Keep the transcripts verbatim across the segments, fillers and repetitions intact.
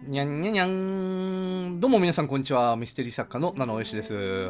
にゃんにゃんにゃん。どうも皆さんこんにちは。ミステリー作家の七尾よしです。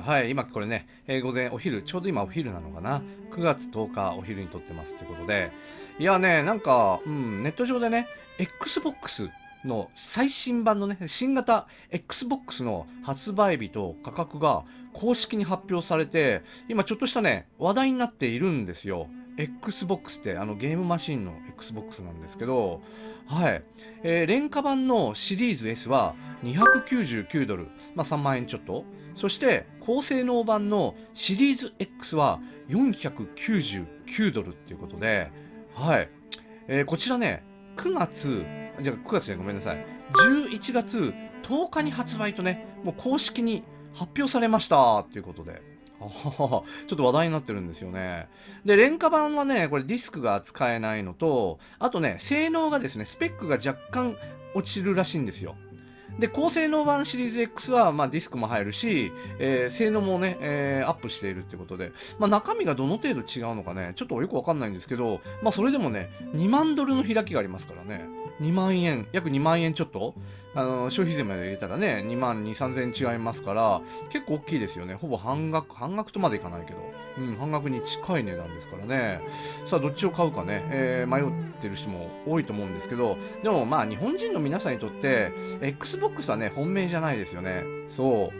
はい、今これね、えー午前お昼、ちょうど今お昼なのかな。くがつとおかお昼に撮ってますってことで。いやね、なんか、うん、ネット上でね、Xbox の最新版のね、新型 Xbox の発売日と価格が公式に発表されて、今ちょっとしたね、話題になっているんですよ。Xbox ってあのゲームマシンの Xbox なんですけど、はい。えー廉価版のシリーズ S はにひゃくきゅうじゅうきゅうドル、まあさんまん円ちょっと。そして高性能版のシリーズ X はよんひゃくきゅうじゅうきゅうドルっていうことで、はい。えーこちらね、くがつ、じゃあくがつじゃごめんなさい。じゅういちがつとおかに発売とね、もう公式に発表されましたっていうことで。あははちょっと話題になってるんですよね。で、廉価版はね、これディスクが使えないのと、あとね、性能がですね、スペックが若干落ちるらしいんですよ。で、高性能版シリーズ X は、まあ、ディスクも入るし、えー性能もね、えーアップしているってことで、まあ、中身がどの程度違うのかね、ちょっとよくわかんないんですけど、まあ、それでもね、にまんドルの開きがありますからね、にまん円、約にまん円ちょっと、あの消費税まで入れたらね、にまんに、さんぜん違いますから、結構大きいですよね。ほぼ半額、半額とまでいかないけど、うん、半額に近い値段ですからね。さあ、どっちを買うかね、えー迷ってる人も多いと思うんですけど、でもまあ、日本人の皆さんにとって、Xbox はね、本命じゃないですよね。そう。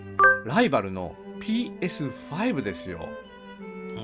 ライバルの ピーエスファイブ ですよ。うん。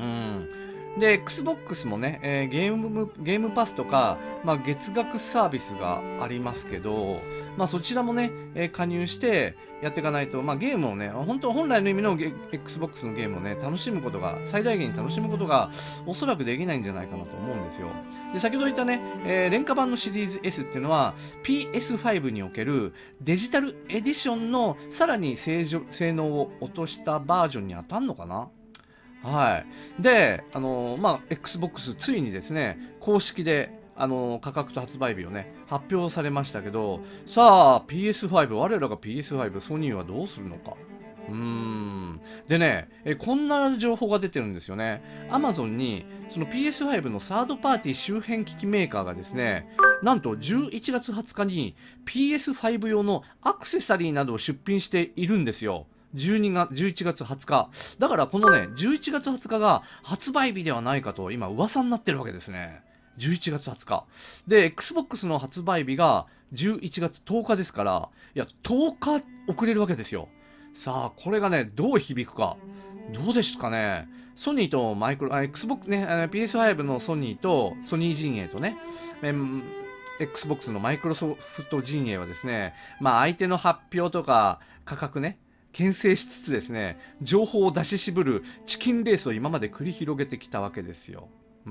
で、Xbox もね、えーゲーム、ゲームパスとか、まあ、月額サービスがありますけど、まあ、そちらもね、えー加入してやっていかないと、まあ、ゲームをね、本当本来の意味のゲ Xbox のゲームをね、楽しむことが、最大限に楽しむことが、おそらくできないんじゃないかなと思うんですよ。で、先ほど言ったね、えー廉価版のシリーズ S っていうのは、ピーエスファイブ におけるデジタルエディションのさらに性状性能を落としたバージョンに当たるのかな。はい。で、あのーまあ、Xbox ついにですね、公式で、あのー価格と発売日をね、発表されましたけど、さあ、ピーエスファイブ、我らが ピーエスファイブ、ソニーはどうするのか。うーん。でね、え、こんな情報が出てるんですよね。Amazon に、その ピーエスファイブ のサードパーティー周辺機器メーカーがですね、なんとじゅういちがつはつかに ピーエスファイブ 用のアクセサリーなどを出品しているんですよ。じゅうにがつ、じゅういちがつはつか。だからこのね、じゅういちがつはつかが発売日ではないかと今噂になってるわけですね。じゅういちがつはつか。で、Xbox の発売日がじゅういちがつとおかですから、いや、とおか遅れるわけですよ。さあ、これがね、どう響くか。どうですかね。ソニーとマイクロ、あ Xbox ね、あの ピーエスファイブ のソニーと、ソニー陣営とね、えん Xbox のマイクロソフト陣営はですね、まあ相手の発表とか価格ね、牽制しつつですね、情報を出し渋るチキンレースを今まで繰り広げてきたわけですよ。うん。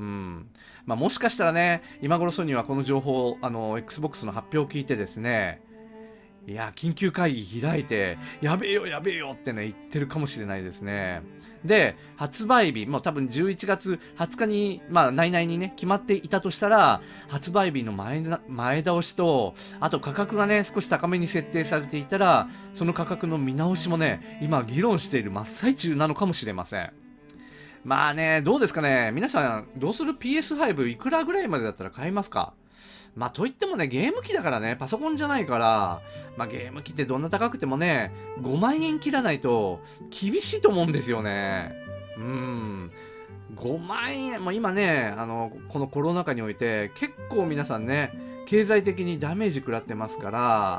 まあもしかしたらね、今頃ソニーはこの情報、あの、Xbox の発表を聞いてですね、いや、緊急会議開いて、やべえよ、やべえよってね、言ってるかもしれないですね。で、発売日、もう多分じゅういちがつはつかに、まあ、内々にね、決まっていたとしたら、発売日の前な前倒しと、あと価格がね、少し高めに設定されていたら、その価格の見直しもね、今議論している真っ最中なのかもしれません。まあね、どうですかね。皆さん、どうする ピーエスファイブ いくらぐらいまでだったら買いますか？まあ、といってもね、ゲーム機だからね、パソコンじゃないから、まあ、ゲーム機ってどんな高くてもね、ごまん円切らないと厳しいと思うんですよね。うーん。ごまん円、まあ、今ね、あの、このコロナ禍において、結構皆さんね、経済的にダメージ食らってますから、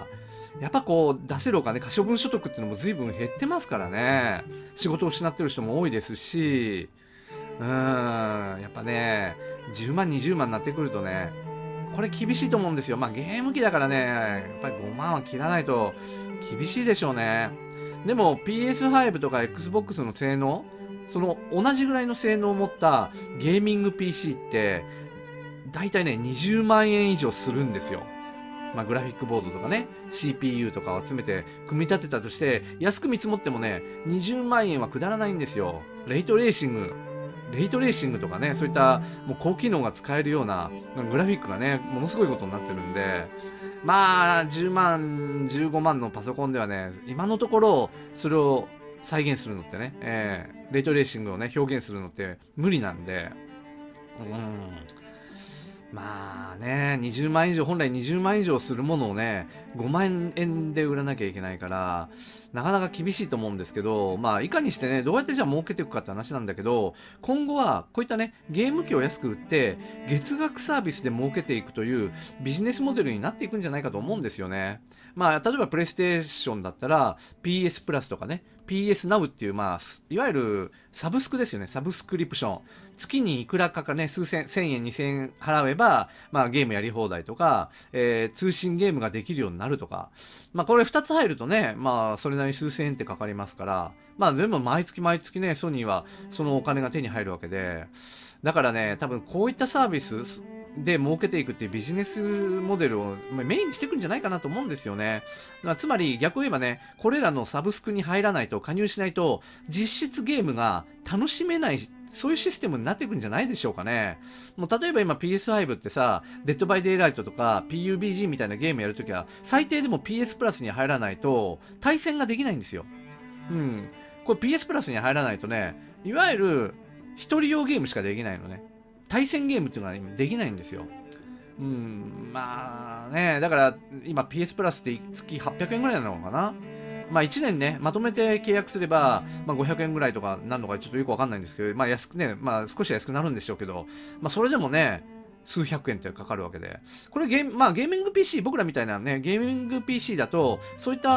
やっぱこう、出せるお金、可処分所得っていうのも随分減ってますからね。仕事を失ってる人も多いですし、うーん、やっぱね、じゅうまん、にじゅうまんになってくるとね、これ厳しいと思うんですよ。まあゲーム機だからね、やっぱりごまんは切らないと厳しいでしょうね。でも ピーエスファイブ とか Xbox の性能、その同じぐらいの性能を持ったゲーミング ピーシー って、だいたいね、にじゅうまん円以上するんですよ。まあ、グラフィックボードとかね、シーピーユー とかを集めて組み立てたとして、安く見積もってもね、にじゅうまん円はくだらないんですよ。レイトレーシング、レイトレーシングとかね、そういったもう高機能が使えるようなグラフィックがね、ものすごいことになってるんで、まあ、じゅうまん、じゅうごまんのパソコンではね、今のところ、それを再現するのってね、えー、レイトレーシングをね、表現するのって無理なんで、うん。 まあね、にじゅうまん以上、本来にじゅうまん以上するものをね、ごまんえんで売らなきゃいけないから、なかなか厳しいと思うんですけど、まあ、いかにしてね、どうやってじゃあ儲けていくかって話なんだけど、今後はこういったね、ゲーム機を安く売って、月額サービスで儲けていくというビジネスモデルになっていくんじゃないかと思うんですよね。まあ、例えばプレイステーションだったら、ピーエス プラスとかね、ピーエス ナウ っていう、まあ、いわゆるサブスクですよね、サブスクリプション。月にいくらかかね、数千、千円、二千円払えば、まあゲームやり放題とか、えー、通信ゲームができるようになるとか。まあこれふたつ入るとね、まあそれなりに数千円ってかかりますから、まあでも毎月毎月ね、ソニーはそのお金が手に入るわけで、だからね、多分こういったサービス、で儲けていくっていうビジネスモデルをメインにしていくんじゃないかなと思うんですよね。まあ、つまり逆を言えばね、これらのサブスクに入らないと、加入しないと、実質ゲームが楽しめない、そういうシステムになっていくんじゃないでしょうかね。もう例えば今 ピーエスファイブ ってさ、デッドバイデイライトとか ピーユービージー みたいなゲームやるときは、最低でも ピーエス プラスに入らないと、対戦ができないんですよ。うん。これ ピーエス プラスに入らないとね、いわゆる一人用ゲームしかできないのね。対戦ゲームっていうのは今できないんですよ。うん、まあね、だから今 ピーエス プラスって月はっぴゃくえんぐらいなのかな。まあいちねんね、まとめて契約すれば、まあ、ごひゃくえんぐらいとかなるのかちょっとよくわかんないんですけど、まあ安くね、まあ少し安くなるんでしょうけど、まあそれでもね、数百円ってかかるわけで。これゲーム、まあゲーミング ピーシー、僕らみたいなね、ゲーミング ピーシー だと、そういった、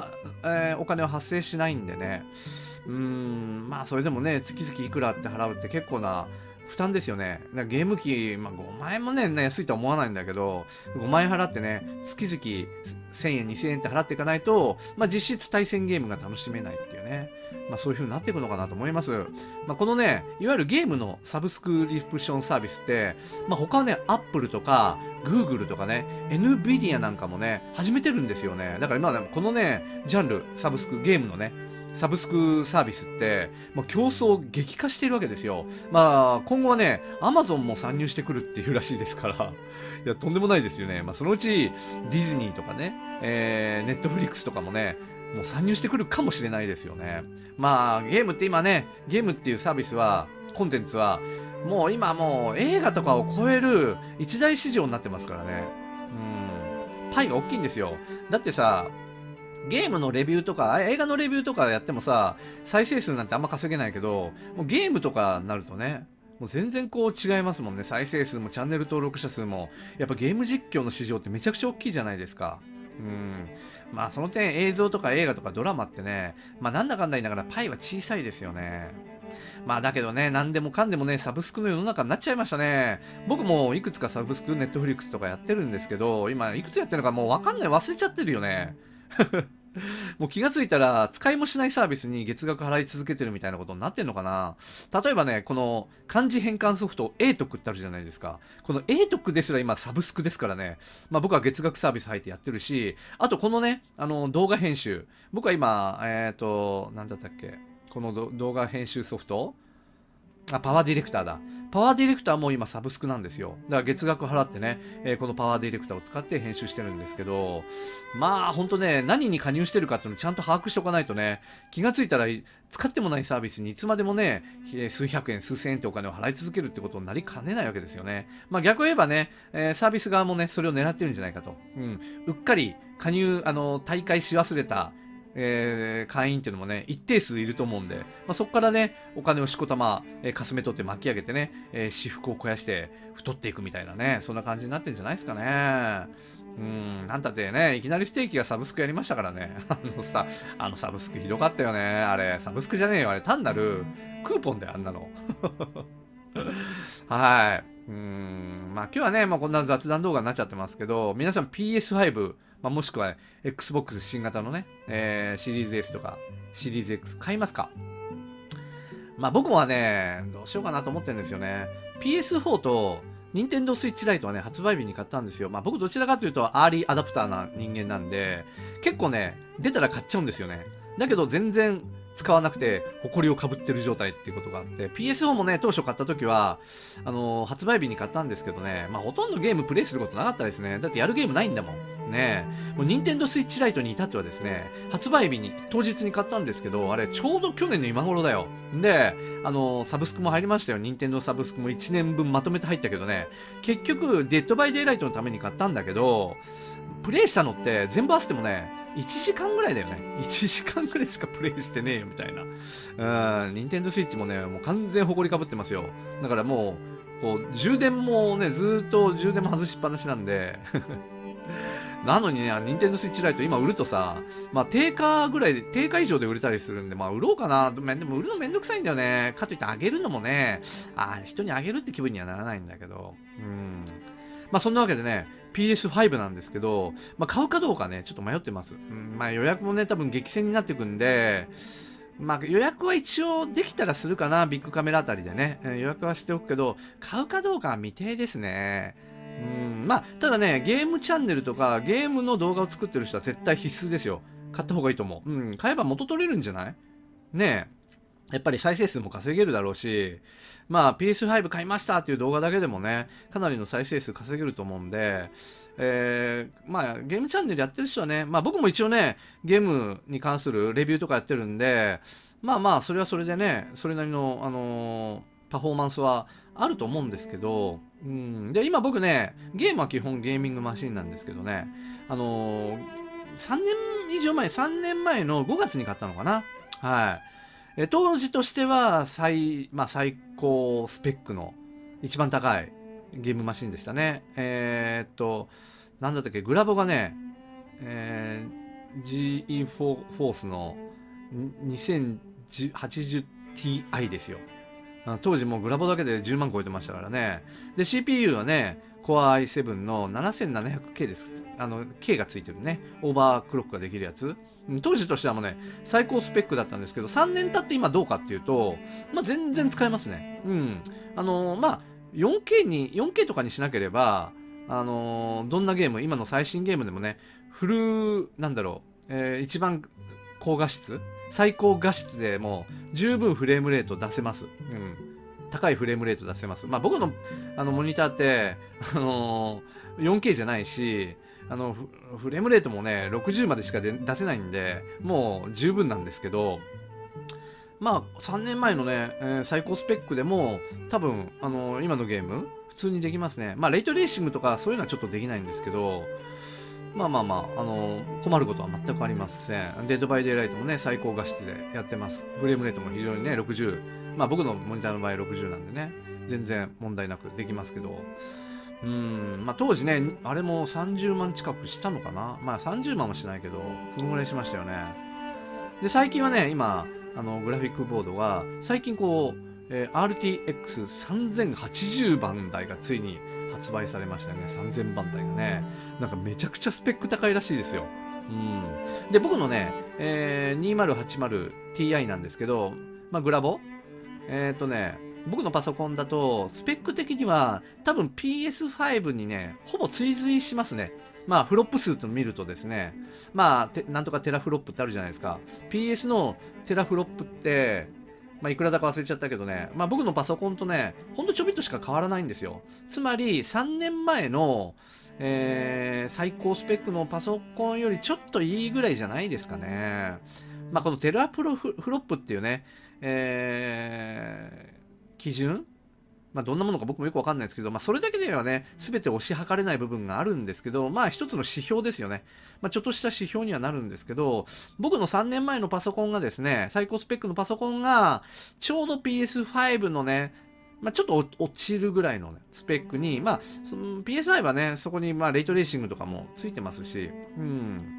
えーお金は発生しないんでね。うーん、まあそれでもね、月々いくらって払うって結構な、負担ですよね。ゲーム機、まあ、ごまん円もね、安いとは思わないんだけど、ごまん円払ってね、月々せんえん、にせんえんって払っていかないと、まあ、実質対戦ゲームが楽しめないっていうね、まあ、そういう風になっていくのかなと思います。まあ、このね、いわゆるゲームのサブスクリプションサービスって、まあ、他はね、Apple とか Google とかね、Nvidia なんかもね、始めてるんですよね。だから今ね、このね、ジャンル、サブスク、ゲームのね、サブスクサービスって、もう競争激化しているわけですよ。まあ、今後はね、アマゾンも参入してくるっていうらしいですから、いや、とんでもないですよね。まあ、そのうち、ディズニーとかね、えー、ネットフリックスとかもね、もう参入してくるかもしれないですよね。まあ、ゲームって今ね、ゲームっていうサービスは、コンテンツは、もう今もう映画とかを超える一大市場になってますからね。うん。パイが大きいんですよ。だってさ、ゲームのレビューとか、映画のレビューとかやってもさ、再生数なんてあんま稼げないけど、もうゲームとかになるとね、もう全然こう違いますもんね。再生数もチャンネル登録者数も。やっぱゲーム実況の市場ってめちゃくちゃ大きいじゃないですか。うん。まあその点映像とか映画とかドラマってね、まあなんだかんだ言いながらパイは小さいですよね。まあだけどね、何でもかんでもね、サブスクの世の中になっちゃいましたね。僕もいくつかサブスク、ネットフリックスとかやってるんですけど、今いくつやってるのかもうわかんない、忘れちゃってるよね。もう気がついたら使いもしないサービスに月額払い続けてるみたいなことになってんのかな。例えばね、この漢字変換ソフト エートック ってあるじゃないですか。この エートック ですら今サブスクですからね。まあ僕は月額サービス入ってやってるし、あとこのね、あの動画編集。僕は今、えっと、なんだったっけ。この動画編集ソフトあ、パワーディレクターだ。パワーディレクターも今サブスクなんですよ。だから月額払ってね、えーこのパワーディレクターを使って編集してるんですけど、まあほんとね、何に加入してるかっていうのをちゃんと把握しておかないとね、気がついたら使ってもないサービスにいつまでもね、えー数百円、数千円ってお金を払い続けるってことになりかねないわけですよね。まあ逆を言えばね、えーサービス側もね、それを狙ってるんじゃないかと。うん。うっかり加入、あの、大会し忘れた、えー会員っていうのもね、一定数いると思うんで、まあ、そこからね、お金をしこたま、えーかすめ取って巻き上げてね、えー私服を肥やして太っていくみたいなね、そんな感じになってんじゃないですかね。うん、なんたってね、いきなりステーキがサブスクやりましたからね。あのさ、あのサブスクひどかったよね。あれ、サブスクじゃねえよ。あれ、単なるクーポンであんなの。はい。うーん、まあ今日はね、まあこんな雑談動画になっちゃってますけど、皆さん ピーエスファイブ、まあ、もしくは Xbox 新型のね、えーシリーズ S とかシリーズ X 買いますか？まあ僕もはね、どうしようかなと思ってるんですよね。ピーエスフォー と Nintendo Switch Lite はね、発売日に買ったんですよ。まあ僕どちらかというとアーリーアダプターな人間なんで、結構ね、出たら買っちゃうんですよね。だけど全然使わなくて、埃をかぶってる状態っていうことがあって、ピーエスフォー もね、当初買った時は、あのー発売日に買ったんですけどね、まあほとんどゲームプレイすることなかったですね。だってやるゲームないんだもん。うねえ、もう任天堂スイッチライトに至ってはですね、発売日に、当日に買ったんですけど、あれ、ちょうど去年の今頃だよ。で、あの、サブスクも入りましたよ。任天堂サブスクもいちねんぶんまとめて入ったけどね、結局、デッドバイデイライトのために買ったんだけど、プレイしたのって全部合わせてもね、いちじかんぐらいだよね。いちじかんぐらいしかプレイしてねえよ、みたいな。うん、任天堂スイッチもね、もう完全埃かぶってますよ。だからもう、こう、充電もね、ずーっと充電も外しっぱなしなんで、なのにね、ニンテンドースイッチライト今売るとさ、まあ定価ぐらいで、定価以上で売れたりするんで、まあ売ろうかな。でも売るのめんどくさいんだよね。かといってあげるのもね、あ人にあげるって気分にはならないんだけど。うん。まあそんなわけでね、ピーエスファイブ なんですけど、まあ買うかどうかね、ちょっと迷ってます。うん、まあ予約もね、多分激戦になっていくんで、まあ予約は一応できたらするかな、ビッグカメラあたりでね。予約はしておくけど、買うかどうかは未定ですね。うん、まあ、ただね、ゲームチャンネルとか、ゲームの動画を作ってる人は絶対必須ですよ。買った方がいいと思う。うん、買えば元取れるんじゃないねえ。やっぱり再生数も稼げるだろうし、まあ ピーエスファイブ 買いましたっていう動画だけでもね、かなりの再生数稼げると思うんで、えー、まあゲームチャンネルやってる人はね、まあ僕も一応ね、ゲームに関するレビューとかやってるんで、まあまあそれはそれでね、それなりの、あのー、パフォーマンスはあると思うんですけど、うん、で今僕ね、ゲームは基本ゲーミングマシンなんですけどね、あのー、さんねん以上前、さんねんまえのごがつに買ったのかな。はい。え当時としては最、まあ、最高スペックの一番高いゲームマシンでしたね。えー、っと、なんだったっけ、グラボがね、えー、ジーイー フォースの にせんはちじゅうティーアイ ですよ。当時もうグラボだけでじゅうまん超えてましたからね。で、シーピーユー はね、Core アイセブン の ななせんななひゃくケー です。あの、K がついてるね。オーバークロックができるやつ。当時としてはもうね、最高スペックだったんですけど、さんねん経って今どうかっていうと、まあ、全然使えますね。うん。あのー、まあ、よんケー に、よんケー とかにしなければ、あのー、どんなゲーム、今の最新ゲームでもね、フル、なんだろう、えー、一番高画質最高画質でもう十分フレームレート出せます。うん。高いフレームレート出せます。まあ僕のあのモニターって、あのー、よんケー じゃないし、あのフ、フレームレートもね、ろくじゅうまでしか出せないんで、もう十分なんですけど、まあさんねんまえのね、えー、最高スペックでも多分、あのー、今のゲーム普通にできますね。まあレイトレーシングとかそういうのはちょっとできないんですけど、まあまあまあ、あのー、困ることは全くありません。デッドバイデイライトもね、最高画質でやってます。フレームレートも非常にね、ろくじゅう。まあ僕のモニターの場合ろくじゅうなんでね、全然問題なくできますけど、うーん、まあ当時ね、あれもさんじゅうまん近くしたのかな。まあさんじゅうまんはしないけど、そのぐらいしましたよね。で、最近はね、今、あの、グラフィックボードが、最近こう、えー、アールティーエックスさんぜんはちじゅう 番台がついに発売されましたね。さんぜんばん台がね。なんかめちゃくちゃスペック高いらしいですよ。うん。で、僕のね、えー、にせんはちじゅうティーアイ なんですけど、まあ、グラボえっ、ー、とね、僕のパソコンだと、スペック的には、多分 ピーエスファイブ にね、ほぼ追随しますね。まあ、フロップ数と見るとですね、まあ、なんとかテラフロップってあるじゃないですか。ピーエス のテラフロップって、まあ、いくらだか忘れちゃったけどね、まあ、僕のパソコンとね、ほんとちょびっとしか変わらないんですよ。つまり、さんねんまえの、えー、最高スペックのパソコンよりちょっといいぐらいじゃないですかね。まあ、このテラプロフロップっていうね、えー、基準まあ、どんなものか僕もよくわかんないですけど、まあ、それだけではね、すべて推し量れない部分があるんですけど、まあ、一つの指標ですよね。まあ、ちょっとした指標にはなるんですけど、僕のさんねんまえのパソコンがですね、最高スペックのパソコンが、ちょうど ピーエスファイブ のね、まあ、ちょっと落ちるぐらいの、ね、スペックに、まあ、その ピーエスファイブ はね、そこに、まあ、レイトレーシングとかもついてますし、うん。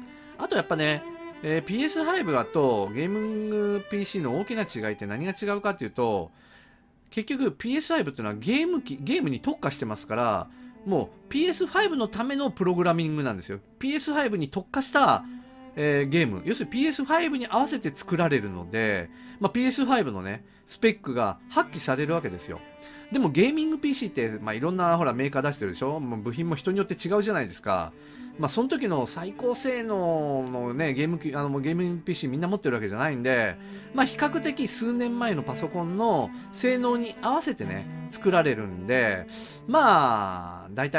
あとやっぱね、えー、ピーエスファイブ だとゲーミング ピーシー の大きな違いって何が違うかっていうと、結局 ピーエスファイブ っていうのはゲーム機、ゲームに特化してますから、もう ピーエスファイブ のためのプログラミングなんですよ。ピーエスファイブ に特化した、えー、ゲーム。要するに ピーエスファイブ に合わせて作られるので、まあ、ピーエスファイブ のね、スペックが発揮されるわけですよ。でもゲーミング ピーシー って、まあ、いろんなほらメーカー出してるでしょ。もう部品も人によって違うじゃないですか。まあ、その時の最高性能のね、ゲーム機、あの、ゲーミング ピーシー みんな持ってるわけじゃないんで、まあ、比較的数年前のパソコンの性能に合わせてね、作られるんで、まあ、大体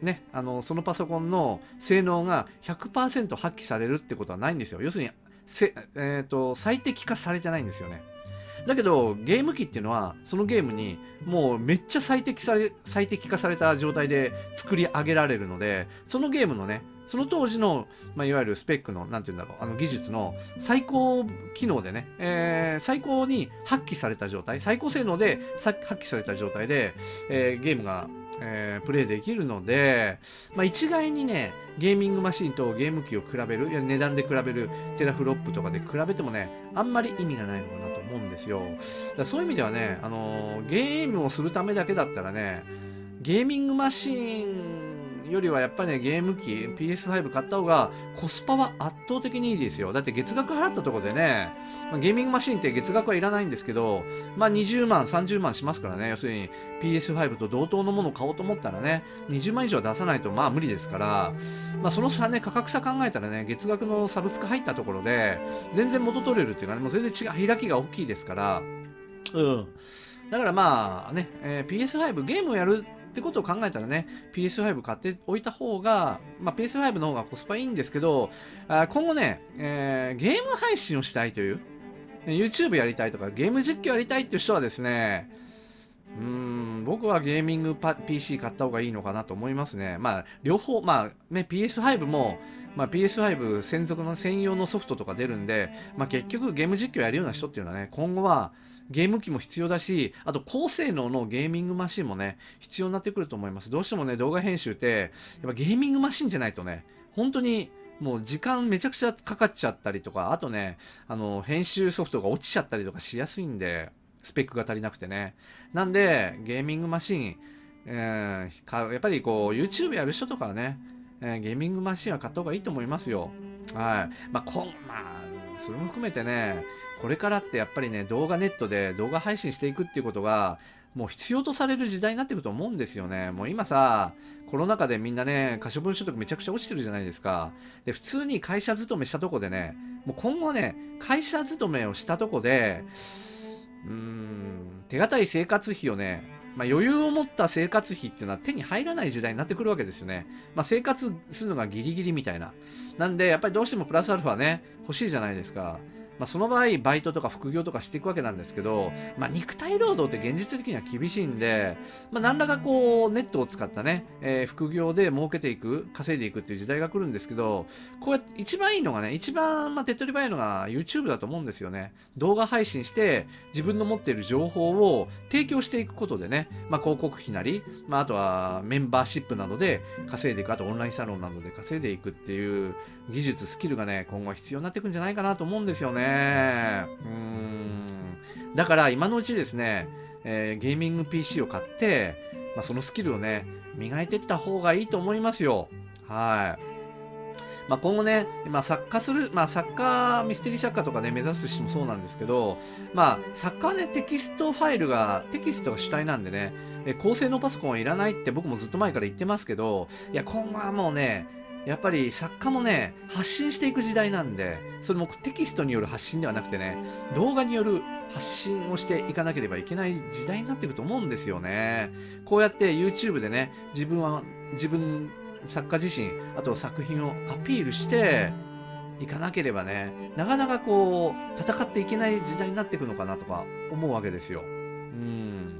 ね、あのそのパソコンの性能が ひゃくパーセント 発揮されるってことはないんですよ。要するにせ、えーと、最適化されてないんですよね。だけどゲーム機っていうのはそのゲームにもうめっちゃ最適され最適化された状態で作り上げられるので、そのゲームのねその当時の、まあ、いわゆるスペックのなんて言うんだろう、あの技術の最高機能でね、えー、最高に発揮された状態、最高性能で発揮された状態で、えー、ゲームがえー、プレイできるので、まあ、一概にねゲーミングマシンとゲーム機を比べる、いや値段で比べるテラフロップとかで比べてもねあんまり意味がないのかなと思うんですよ。だからそういう意味ではね、あのー、ゲームをするためだけだったらねゲーミングマシンよりはやっぱりねゲーム機 ピーエスファイブ 買った方がコスパは圧倒的にいいですよ。だって月額払ったところでね、まあ、ゲーミングマシンって月額はいらないんですけど、まあにじゅうまんさんじゅうまんしますからね。要するに ピーエスファイブ と同等のものを買おうと思ったらねにじゅうまん以上出さないとまあ無理ですから、まあ、その差ね価格差考えたらね月額のサブスク入ったところで全然元取れるっていうかねもう全然違う開きが大きいですから、うんだからまあね、えー、ピーエスファイブ ゲームをやるってことを考えたらね ピーエスファイブ 買っておいた方が、まあ、ピーエスファイブ の方がコスパいいんですけど、あ今後ね、えー、ゲーム配信をしたいという YouTube やりたいとかゲーム実況やりたいっていう人はですね、うーん僕はゲーミングパ ピーシー 買った方がいいのかなと思いますね。まあ両方まあね ピーエスファイブ もまあ、ピーエスファイブ 専属の専用のソフトとか出るんで、まあ、結局ゲーム実況やるような人っていうのはね今後はゲーム機も必要だし、あと高性能のゲーミングマシンもね必要になってくると思います。どうしてもね動画編集ってやっぱゲーミングマシンじゃないとね本当にもう時間めちゃくちゃかかっちゃったりとか、あとねあの編集ソフトが落ちちゃったりとかしやすいんでスペックが足りなくてね。なんでゲーミングマシン、えー、やっぱりこう YouTube やる人とかはねえー、ゲーミングマシンは買った方がいいと思いますよ。はい。まあ、こん、まあ、それも含めてね、これからってやっぱりね、動画ネットで動画配信していくっていうことが、もう必要とされる時代になっていくと思うんですよね。もう今さ、コロナ禍でみんなね、可処分所得めちゃくちゃ落ちてるじゃないですか。で、普通に会社勤めしたとこでね、もう今後ね、会社勤めをしたとこで、うーん、手堅い生活費をね、まあ、余裕を持った生活費っていうのは手に入らない時代になってくるわけですよね。まあ、生活するのがギリギリみたいな。なんで、やっぱりどうしてもプラスアルファね、欲しいじゃないですか。まあ、その場合、バイトとか副業とかしていくわけなんですけど、まあ、肉体労働って現実的には厳しいんで、まあ、何らかこう、ネットを使ったね、えー、副業で儲けていく、稼いでいくっていう時代が来るんですけど、こうやって一番いいのがね、一番、まあ、手っ取り早いのが YouTube だと思うんですよね。動画配信して、自分の持っている情報を提供していくことでね、まあ、広告費なり、まあ、あとはメンバーシップなどで稼いでいく、あとオンラインサロンなどで稼いでいくっていう技術、スキルがね、今後は必要になっていくんじゃないかなと思うんですよね。うーん。だから今のうちですね、えー、ゲーミング ピーシー を買って、まあ、そのスキルをね、磨いていった方がいいと思いますよ。はい。まあ、今後ね、まあ、作家する、まあ、作家、ミステリー作家とかね、目指す人もそうなんですけど、まあ、作家はね、テキストファイルが、テキストが主体なんでね、え高性能パソコンはいらないって僕もずっと前から言ってますけど、いや、今後はもうね、やっぱり作家もね、発信していく時代なんで、それもテキストによる発信ではなくてね、動画による発信をしていかなければいけない時代になっていくと思うんですよね。こうやって YouTube でね、自分は、自分、作家自身、あと作品をアピールしていかなければね、なかなかこう、戦っていけない時代になっていくのかなとか思うわけですよ。うん。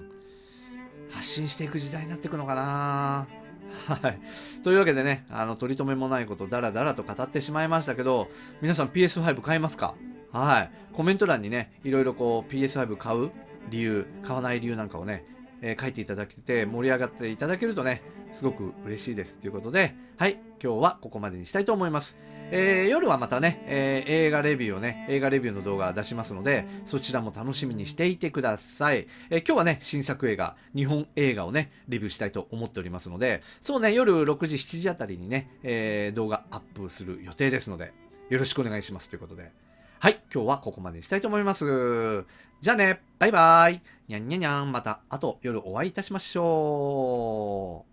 発信していく時代になっていくのかな。はい。というわけでね、あの、取り留めもないこと、だらだらと語ってしまいましたけど、皆さん ピーエスファイブ 買いますか？はい。コメント欄にね、いろいろこう、ピーエスファイブ 買う理由、買わない理由なんかをね、えー、書いていただけて盛り上がっていただけるとね、すごく嬉しいですということで、はい、今日はここまでにしたいと思います。えー、夜はまたね、えー、映画レビューをね、映画レビューの動画を出しますので、そちらも楽しみにしていてください。えー、今日はね、新作映画、日本映画をね、レビューしたいと思っておりますので、そうね、夜ろくじ、しちじあたりにね、えー、動画アップする予定ですので、よろしくお願いしますということで、はい、今日はここまでにしたいと思います。じゃあね、バイバイ。にゃんにゃにゃん、また後夜お会いいたしましょう。